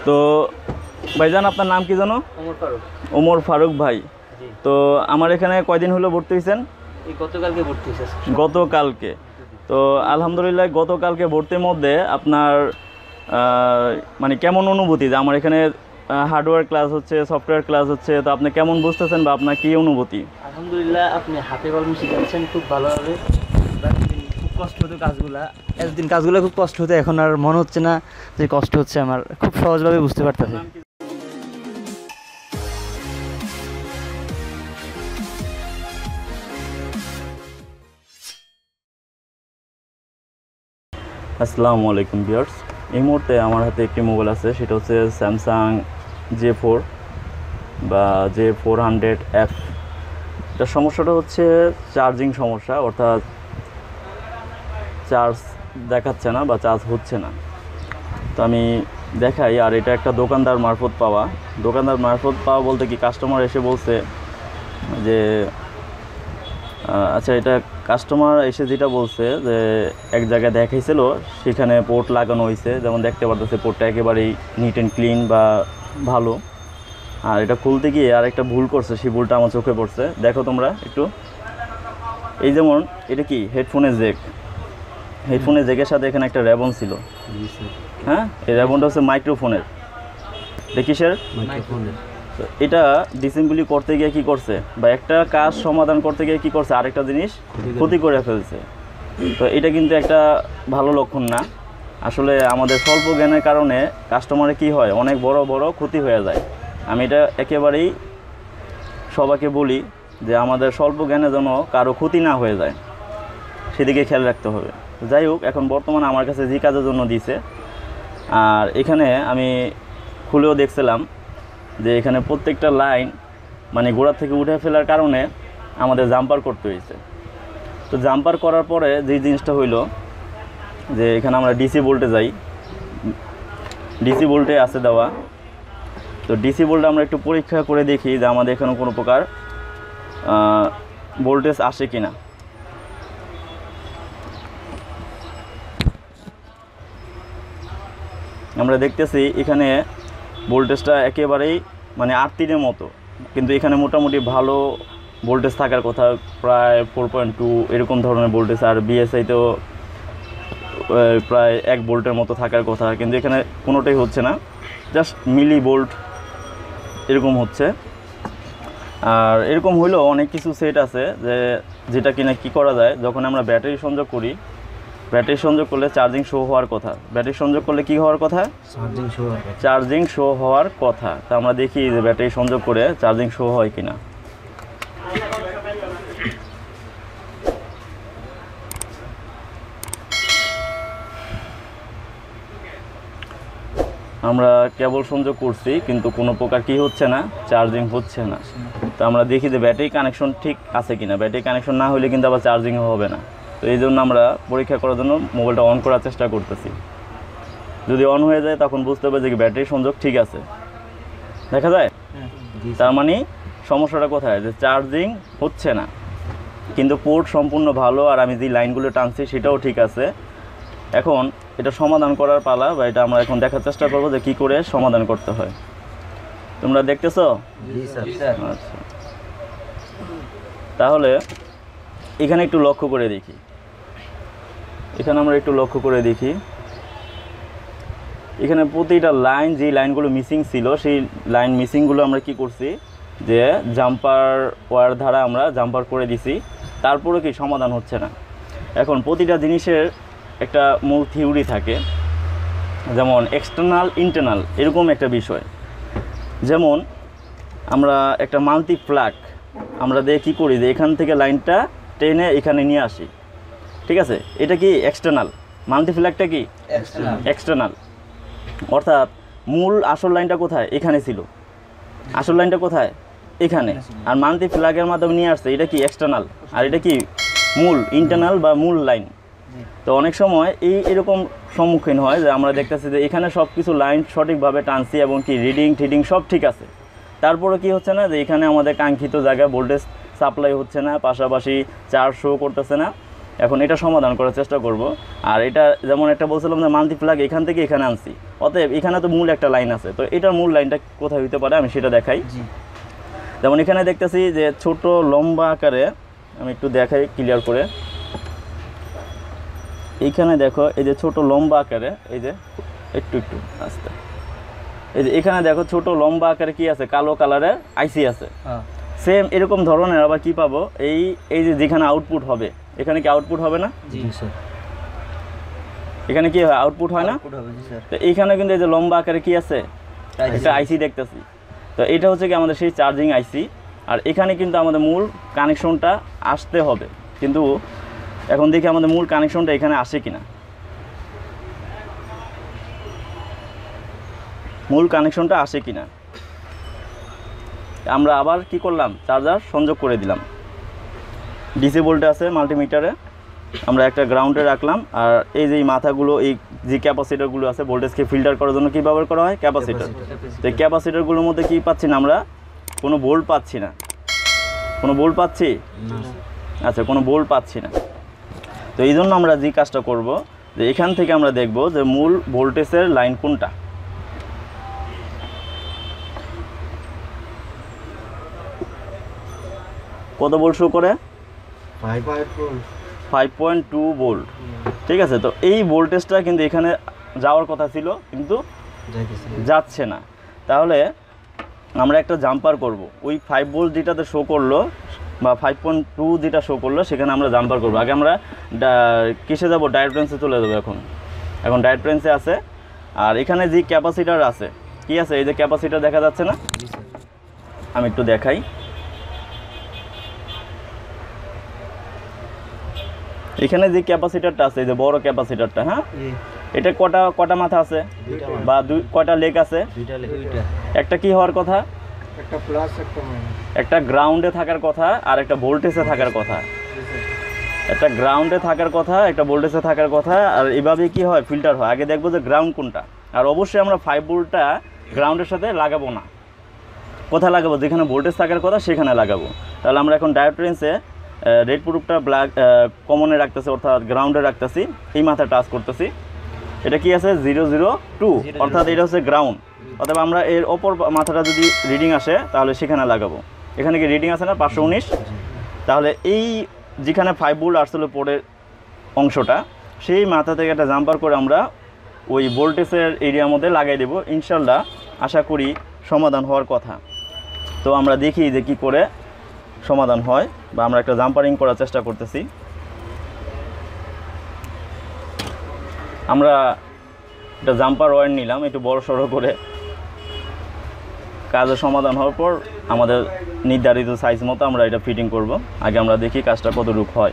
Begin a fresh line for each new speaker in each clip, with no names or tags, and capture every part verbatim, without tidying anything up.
তো ভাইজান আপনার নাম কি জানো?
ওমর ফারুক।
ওমর ফারুক ভাই। তো আমার এখানে কয়দিন হলো ভর্তি হয়েছেন?
এই গতকালকে ভর্তি হয়েছে।
গতকালকে। তো আলহামদুলিল্লাহ গতকালকে ভর্তির মধ্যে আপনার মানে কেমন অনুভূতি যে আমার এখানে হার্ডওয়্যার ক্লাস হচ্ছে, সফটওয়্যার ক্লাস হচ্ছে, তো আপনি কেমন বুঝতেছেন বা আপনার কী অনুভূতি?
আলহামদুলিল্লাহ আপনি হাতে কলমে শিখাচ্ছেন খুব ভালোভাবে। খুব কষ্ট হতো কাজগুলা, এতদিন কাজগুলো খুব কষ্ট হতো, এখন আর মনে হচ্ছে না যে কষ্ট হচ্ছে, আমার খুব সহজভাবে বুঝতে পারতেছি।
আসসালামু আলাইকুম ভিউয়ার্স, এই মুহূর্তে আমার হাতে একটি মোবাইল আছে, সেটা হচ্ছে স্যামসাং জে ফোর বা জে ফোর হান্ড্রেড এফ। এটার সমস্যাটা হচ্ছে চার্জিং সমস্যা, অর্থাৎ চার্জ দেখাচ্ছে না বা চার্জ হচ্ছে না। তো আমি দেখাই, আর এটা একটা দোকানদার মারফত পাওয়া। দোকানদার মারফত পাওয়া বলতে কি, কাস্টমার এসে বলছে যে আচ্ছা, এটা কাস্টমার এসে যেটা বলছে যে এক জায়গায় দেখাইছিল, সেখানে পোর্ট লাগানো হয়েছে, যেমন দেখতে পারতেছে পোর্টটা একেবারেই নিট অ্যান্ড ক্লিন বা ভালো। আর এটা খুলতে গিয়ে আর একটা ভুল করছে, সেই ভুলটা আমার চোখে পড়ছে। দেখো তোমরা একটু, এই যেমন এটা কি হেডফোনের জ্যাক, হেডফোনের জ্যাকের সাথে এখানে একটা র্যাবন ছিল। হ্যাঁ, এই র্যাবনটা হচ্ছে মাইক্রোফোনের। দেখি স্যার, মাইক্রোফোনের। তো এটা ডিসেম্বলি করতে গিয়ে কি করছে, বা একটা কাজ সমাধান করতে গিয়ে কি করছে, আরেকটা জিনিস ক্ষতি করে ফেলছে। তো এটা কিন্তু একটা ভালো লক্ষণ না। আসলে আমাদের স্বল্প জ্ঞানের কারণে কাস্টমারে কি হয়, অনেক বড় বড় ক্ষতি হয়ে যায়। আমি এটা একেবারেই সবাইকে বলি যে আমাদের স্বল্প জ্ঞানে যেন কারো ক্ষতি না হয়ে যায়, সেদিকে খেয়াল রাখতে হবে। যাই হোক, এখন বর্তমানে আমার কাছে যে কাজের জন্য দিছে, আর এখানে আমি খুলেও দেখছিলাম যে এখানে প্রত্যেকটা লাইন মানে গোড়া থেকে উঠে ফেলার কারণে আমাদের জাম্পার করতে হয়েছে। তো জাম্পার করার পরে যে জিনিসটা হইল যে এখানে আমরা ডিসি ভোল্টে যাই, ডিসি ভোল্টে আছে দেওয়া। তো ডিসি ভোল্টে আমরা একটু পরীক্ষা করে দেখি যে আমাদের এখানে কোনো প্রকার ভোল্টেজ আসে কিনা। আমরা দেখতেছি এখানে ভোল্টেজটা একেবারেই মানে আট তিনের মতো, কিন্তু এখানে মোটামুটি ভালো ভোল্টেজ থাকার কথা, প্রায় ফোর পয়েন্ট টু এরকম ধরনের ভোল্টেজ। আর বিএসআইতেও প্রায় এক ভোল্টের মতো থাকার কথা, কিন্তু এখানে কোনোটাই হচ্ছে না, জাস্ট মিলি ভোল্ট এরকম হচ্ছে। আর এরকম হইলেও অনেক কিছু সেট আছে যে যেটা কিনা কি করা যায়, যখন আমরা ব্যাটারি সংযোগ করি, ব্যাটারি সংযোগ করলে চার্জিং শো হওয়ার কথা। ব্যাটারি সংযোগ করলে কি হওয়ার কথা? চার্জিং শো হওয়ার কথা। চার্জিং শো হওয়ার কথা। তা আমরা দেখি যে ব্যাটারি সংযোগ করে চার্জিং শো হয় কিনা। আমরা কেবল সংযোগ করছি, কিন্তু কোনো প্রকার কি হচ্ছে না, চার্জিং হচ্ছে না। তো আমরা দেখি যে ব্যাটারি কানেকশন ঠিক আছে কিনা। ব্যাটারি কানেকশন না হলে কিন্তু আবার চার্জিংও হবে না। তো এই জন্য আমরা পরীক্ষা করার জন্য মোবাইলটা অন করার চেষ্টা করতেছি। যদি অন হয়ে যায় তখন বুঝতে হবে যে ব্যাটারি সংযোগ ঠিক আছে, দেখা যায়। তার মানে সমস্যাটা কোথায়, যে চার্জিং হচ্ছে না, কিন্তু পোর্ট সম্পূর্ণ ভালো, আর আমি যে লাইনগুলো টানছি সেটাও ঠিক আছে। এখন এটা সমাধান করার পালা, বা এটা আমরা এখন দেখার চেষ্টা করবো যে কী করে সমাধান করতে হয়। তোমরা দেখতেছো? আচ্ছা, তাহলে এখানে একটু লক্ষ্য করে দেখি, এখানে আমরা একটু লক্ষ্য করে দেখি এখানে প্রতিটা লাইন, যে লাইনগুলো মিসিং ছিল, সেই লাইন মিসিংগুলো আমরা কি করছি, যে জাম্পার ওয়্যার দ্বারা আমরা জাম্পার করে দিছি, তারপরে কি সমাধান হচ্ছে না। এখন প্রতিটা জিনিসের একটা মূল থিওরি থাকে, যেমন এক্সটার্নাল ইন্টারনাল এরকম একটা বিষয়। যেমন আমরা একটা মাল্টি প্লাগ আমরা দিয়ে কী করি, যে এখান থেকে লাইনটা টেনে এখানে নিয়ে আসি, ঠিক আছে, এটা কি এক্সটার্নাল। মাল্টি প্লাগটা কি এক্সটার্নাল, অর্থাৎ মূল আসল লাইনটা কোথায়, এখানে ছিল, আসল লাইনটা কোথায়, এখানে, আর মাল্টি প্লাগের মাধ্যমে নিয়ে আসছে, এটা কি এক্সটার্নাল, আর এটা কি মূল ইন্টারনাল বা মূল লাইন। তো অনেক সময় এই এরকম সম্মুখীন হয় যে আমরা দেখতেছি যে এখানে সব কিছু লাইন সঠিকভাবে টানছি এবং কি রিডিং টিডিং সব ঠিক আছে, তারপরে কি হচ্ছে না, যে এখানে আমাদের কাঙ্ক্ষিত জায়গায় ভোল্টেজ সাপ্লাই হচ্ছে না, পাশাপাশি চার্জ শো করতেছে না। এখন এটা সমাধান করার চেষ্টা করব। আর এটা যেমন একটা বলছিলাম যে মাল্টি প্লাগ এখান থেকে এখানে আনছি, অতএব এখানে তো মূল একটা লাইন আছে, তো এটার মূল লাইনটা কোথায় হইতে পারে আমি সেটা দেখাই। যেমন এখানে দেখতেছি যে ছোট লম্বা আকারে, আমি একটু দেখাই ক্লিয়ার করে। এইখানে দেখো এই যে ছোট লম্বা আকারে, এই যে একটু একটু আস্তে, এই যে এখানে দেখো ছোট লম্বা আকারে কি আছে, কালো কালারের আইসি আছে। সেম এরকম ধরনের আবার কি পাবো, এই এই যে যেখানে আউটপুট হবে, এখানে কি আউটপুট হবে না?
জি স্যার।
এখানে কি হয়, আউটপুট হয় না? তো এইখানে কিন্তু এই যে লম্বা আকারে কি আছে, একটা আইসি দেখতেছি। তো এটা হচ্ছে কি আমাদের সেই চার্জিং আইসি। আর এখানে কিন্তু আমাদের মূল কানেকশনটা আসতে হবে, কিন্তু এখন দেখি আমাদের মূল কানেকশনটা এখানে আসে কিনা। মূল কানেকশনটা আসে কিনা আমরা আবার কি করলাম, চার্জার সংযোগ করে দিলাম। ডিসি ভোল্টেজ আছে মাল্টিমিটারে, আমরা একটা গ্রাউন্ডে রাখলাম। আর এই যে মাথাগুলো, এই যে ক্যাপাসিটারগুলো আছে ভোল্টেজকে ফিল্টার করার জন্য কী ব্যবহার করা হয়, ক্যাপাসিটার। তো এই ক্যাপাসিটারগুলোর মধ্যে কী পাচ্ছি না আমরা, কোনো বোল্ট পাচ্ছি না। কোনো বোল্ট পাচ্ছি? আচ্ছা, কোনো বোল্ট পাচ্ছি না। তো এই জন্য আমরা যে কাজটা করব, যে এখান থেকে আমরা দেখব যে মূল ভোল্টেজের লাইন কোনটা। কত ভোল্ট শো করে? Five point two volt. ঠিক আছে, তো এই ভোল্টেজটা কিন্তু এখানে যাওয়ার কথা ছিল, কিন্তু যাচ্ছে না। তাহলে আমরা একটা জাম্পার করব, ওই ফাইভ ভোল্ট যেটাতে শো করলো বা ফাইভ পয়েন্ট টু যেটা শো করলো সেখানে আমরা জাম্পার করবো। আগে আমরা কিসে যাব, ডায়োড রেঞ্জে চলে যাবো। এখন এখন ডায়োড রেঞ্জে আছে। আর এখানে যে ক্যাপাসিটার আছে, কি আছে, এই যে ক্যাপাসিটার দেখা যাচ্ছে না, আমি একটু দেখাই। এখানে যে ক্যাপাসিটারটা আছে, এই যে বড় ক্যাপাসিটারটা, হ্যাঁ, এটা কটা কটা মাথা আছে বা দুই কয়টা লেগ আছে? একটা কি হওয়ার কথা,
একটা প্লাস একটা মাইনাস,
একটা গ্রাউন্ডে থাকার কথা আর একটা ভোল্টেজে থাকার কথা। একটা গ্রাউন্ডে থাকার কথা, একটা ভোল্টেজে থাকার কথা। আর এভাবে কি হয়, ফিল্টার হয়। আগে দেখবো যে গ্রাউন্ড কোনটা। আর অবশ্যই আমরা ফাইভ ভোল্টটা গ্রাউন্ডের সাথে লাগাবো না। কোথায় লাগাবো, যেখানে ভোল্টেজ থাকার কথা সেখানে লাগাবো। তাহলে আমরা এখন ডায়োড রেঞ্জে রেড প্রুফটা ব্ল্যাক কমনে রাখতেছি, অর্থাৎ গ্রাউন্ডে রাখতেছি। এই মাথা টাচ করতেছি, এটা কি আছে, জিরো জিরো টু, অর্থাৎ এটা হচ্ছে গ্রাউন্ড। অথবা আমরা এর ওপর মাথাটা যদি রিডিং আসে তাহলে সেখানে লাগাবো। এখানে কি রিডিং আছে না, পাঁচশো উনিশ। তাহলে এই যেখানে ফাইভ ভোল্ট আসলে পরের অংশটা, সেই মাথা থেকে একটা জাম্পার করে আমরা ওই ভোল্টেজের এরিয়ার মধ্যে লাগাই দেবো। ইনশাল্লাহ আশা করি সমাধান হওয়ার কথা। তো আমরা দেখি যে কী করে সমাধান হয়, বা আমরা একটা জাম্পারিং করার চেষ্টা করতেছি। আমরা একটা জাম্পার ওয়্যার নিলাম একটু বড় সড়ো করে। কাজের সমাধান হওয়ার পর আমাদের নির্ধারিত সাইজ মতো আমরা এটা ফিটিং করব। আগে আমরা দেখি কাজটা কতটুকু হয়।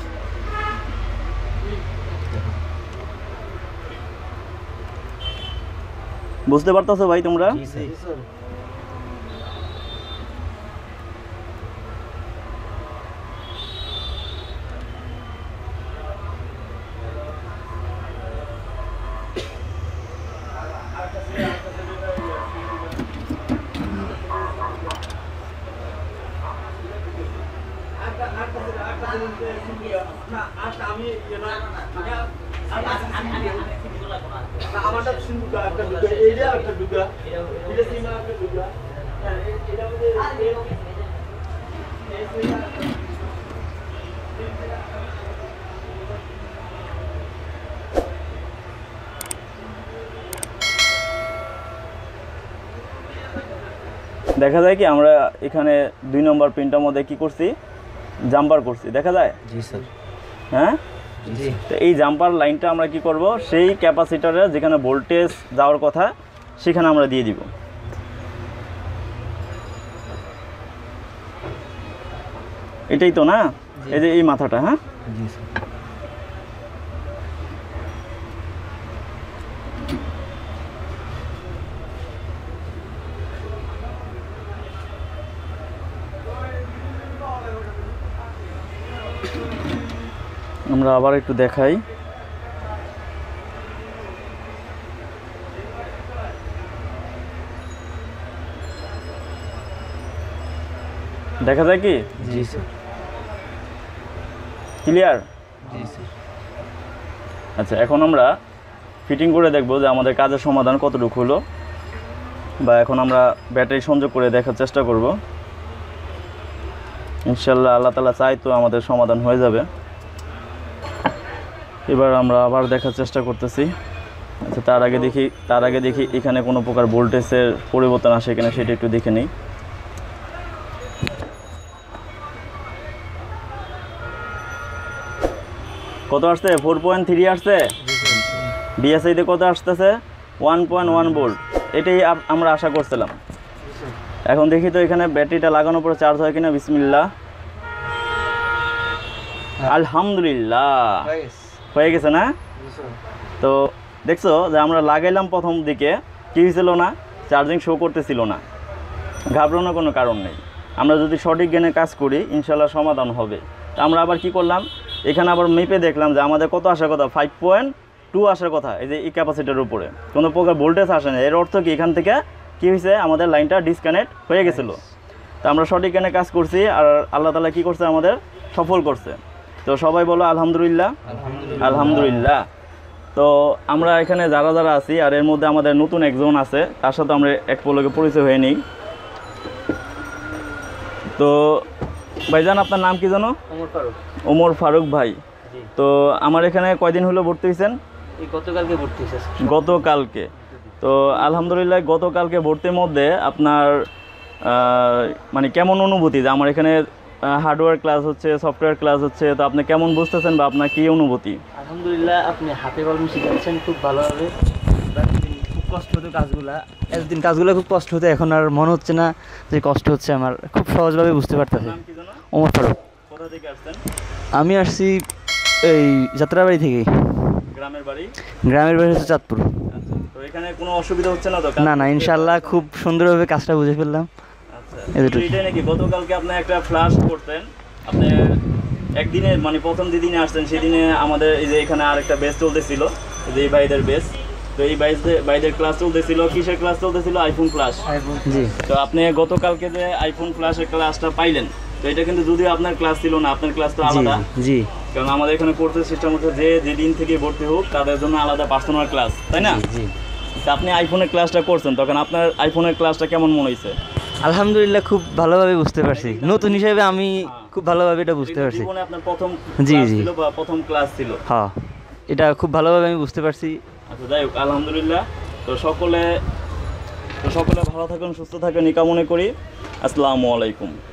বুঝতে পারতেছো ভাই তোমরা?
আমারটা সিন্ধুকা একটা দুটো, এইটা একটা দুটো, এটা সীমা একটা দুটো, এটা মধ্যে
দেখা যায় কি, আমরা এখানে দুই নম্বর পিনটার মধ্যে কি করছি, জাম্পার করছি, দেখা যায়?
জি স্যার।
হ্যাঁ,
জি।
তো এই জাম্পার লাইনটা আমরা কি করব, সেই ক্যাপাসিটরে যেখানে ভোল্টেজ যাওয়ার কথা সেখানে আমরা দিয়ে দিব। এটাই তো না, এই যে এই মাথাটা, হ্যাঁ,
জি স্যার।
আমরা আবার একটু দেখাই। দেখা যায় কি?
জি স্যার।
ক্লিয়ার?
জি স্যার।
আচ্ছা, এখন আমরা ফিটিং করে দেখব যে আমাদের কাজের সমাধান কতটুকু হলো, বা এখন আমরা ব্যাটারি সংযোগ করে দেখার চেষ্টা করব। ইনশাল্লাহ আল্লাহ তাআলা চাই তো আমাদের সমাধান হয়ে যাবে। এবার আমরা আবার দেখার চেষ্টা করতেছি। আচ্ছা, তার আগে দেখি তার আগে দেখি এখানে কোনো প্রকার ভোল্টেজের পরিবর্তন আসে কিনা সেটা একটু দেখে নিই। কত আসছে? ফোর পয়েন্ট থ্রি আসছে। বিএসআইতে কত আসতেছে? One point one volt. এটাই আপ- আমরা আশা করছিলাম। এখন দেখি তো এখানে ব্যাটারিটা লাগানোর পরে চার্জ হয় কিনা। বিসমিল্লাহ, আলহামদুলিল্লাহ হয়ে গেছে না? তো দেখছো যে আমরা লাগাইলাম প্রথম দিকে কী হয়েছিল না, চার্জিং শো করতেছিল না। ঘাবড়ানোর কোনো কারণ নেই। আমরা যদি সঠিক জ্ঞানে কাজ করি ইনশাল্লাহ সমাধান হবে। তো আমরা আবার কি করলাম, এখানে আবার মেপে দেখলাম যে আমাদের কত আসার কথা, ফাইভ পয়েন্ট টু আসার কথা। এই যে এই ক্যাপাসিটির উপরে কোনো প্রকার ভোল্টেজ আসে না। এর অর্থ কি, এখান থেকে কী হয়েছে, আমাদের লাইনটা ডিসকানেক্ট হয়ে গেছিলো। তো আমরা সঠিক জ্ঞানে কাজ করছি, আর আল্লাহ তাআলা কী করছে, আমাদের সফল করছে। তো সবাই বলো আলহামদুলিল্লাহ, আলহামদুলিল্লাহ। তো আমরা এখানে যারা যারা আছি, আর এর মধ্যে আমাদের নতুন একজন আছে, তার সাথে আমরা এক পলকে পরিচয় হয়ে নিই। তো ভাইজান, আপনার নাম কি জানো?
ওমর ফারুক।
ওমর ফারুক ভাই।
জি।
তো আমার এখানে কয়দিন হলো ভর্তি হয়েছেন?
এই গতকালকে ভর্তি হয়েছে।
গতকালকে। তো আলহামদুলিল্লাহ গতকালকে ভর্তির মধ্যে আপনার আহ, মানে কেমন অনুভূতি যে আমার এখানে হার্ডওয়্যার ক্লাস হচ্ছে, সফটওয়্যার ক্লাস হচ্ছে, তো আপনি কেমন বুঝতেছেন বা আপনার কী অনুভূতি?
আলহামদুলিল্লাহ, আপনি হাতে কলমে শিখাচ্ছেন খুব ভালোভাবে। এতদিন খুব কষ্ট হতো কাজগুলা, এতদিন কাজগুলো খুব কষ্ট হতো, এখন আর মনে হচ্ছে না যে কষ্ট হচ্ছে। আমার খুব সহজভাবে বুঝতে পারতেছি।
নাম কি জানো?
ওমর ফারুক।
কোথা থেকে আসছেন?
আমি আসছি এই যাত্রাবাড়ি থেকে।
গ্রামের বাড়ি?
গ্রামের বাড়ি হচ্ছে চাঁদপুর।
আচ্ছা, তো এখানে কোনো অসুবিধা হচ্ছে না তো?
না না, ইনশাল্লাহ খুব সুন্দরভাবে কাজটা বুঝে ফেললাম।
আচ্ছা,
এতটুকু।
এটাই নাকি গতকালকে আপনি একটা ফ্ল্যাশ করতেন, আপনি একদিনে মানে প্রথম যেদিনে আসছেন সেদিনে আমাদের এই যে এখানে আরেকটা বেস চলতেছিল, এই যে এই ভাইদের বেস। তো এই বাইদের বাইদের ক্লাস চলতেছিল, কিসের ক্লাস চলতেছিল? IPhone class.
জি।
তো আপনি গতকালকে যে আইফোন ক্লাসের ক্লাসটা পাইলেন, তো এটা কিন্তু যদিও আপনার ক্লাস ছিল না, আপনার ক্লাস তো
জি
আলাদা।
জি
কারণ আমাদের এখানে কোর্সের সিস্টেম হচ্ছে যে যেদিন থেকে ভর্তি হোক তাদের জন্য আলাদা পার্সোনাল ক্লাস, তাই না?
জি।
তো আপনি আইফোনের ক্লাসটা করছেন, তখন আপনার আইফোনের ক্লাসটা কেমন মনে হয়েছে?
আলহামদুলিল্লাহ খুব ভালোভাবে বুঝতে পারছি। নতুন হিসেবে আমি খুব ভালোভাবে এটা বুঝতে পারছি।
জীবনে আপনার প্রথম
জি,
ক্লাস
জি।
ছিল বা প্রথম ক্লাস ছিল?
হ্যাঁ, এটা খুব ভালোভাবে আমি বুঝতে পারছি।
আচ্ছা, যাই হোক আলহামদুলিল্লাহ। তো সকলে তো সকলে ভালো থাকুন, সুস্থ থাকুন এই কামনা করি। আসসালামু আলাইকুম।